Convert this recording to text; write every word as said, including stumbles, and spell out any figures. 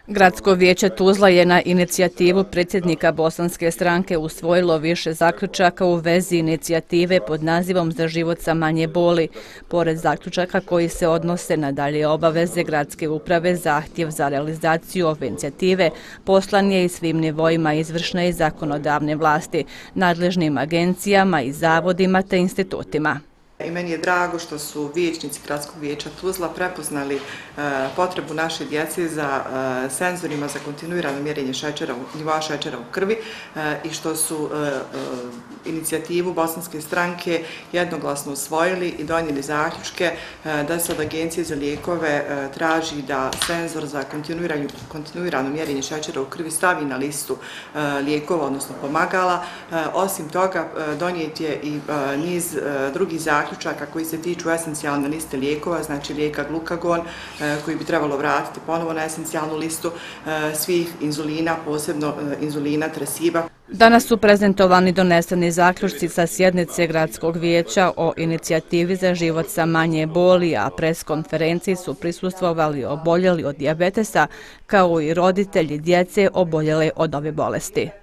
Gradsko vijeće Tuzla je na inicijativu predsjednika Bosanske stranke usvojilo više zaključaka u vezi inicijative pod nazivom Za život sa manje boli. Pored zaključaka koji se odnose na dalje obaveze gradske uprave, zahtjev za realizaciju ove inicijative poslan je i svim nivoima izvršne i zakonodavne vlasti, nadležnim agencijama i zavodima te institutima. I meni je drago što su vijećnici Gradskog vijeća Tuzla prepoznali e, potrebu naše djece za e, senzorima za kontinuirano mjerenje šećera, nivoa šećera u krvi e, i što su e, e, inicijativu Bosanske stranke jednoglasno usvojili i donijeli zaključke e, da se od Agencije za lijekove e, traži da senzor za kontinuirano, kontinuirano mjerenje šećera u krvi stavi na listu e, lijekova, odnosno pomagala. E, osim toga, e, donijet je i e, niz e, drugih zaključaka zaključaka koji se tiču esencijalne liste lijekova, znači lijeka glukagon koji bi trebalo vratiti ponovo na esencijalnu listu svih inzulina, posebno inzulina Tresiba. Danas su prezentovani doneseni zaključci sa sjednice Gradskog vijeća o inicijativi Za život sa manje boli, a pres konferenciji su prisustvovali oboljeli od dijabetesa kao i roditelji djece oboljele od ove bolesti.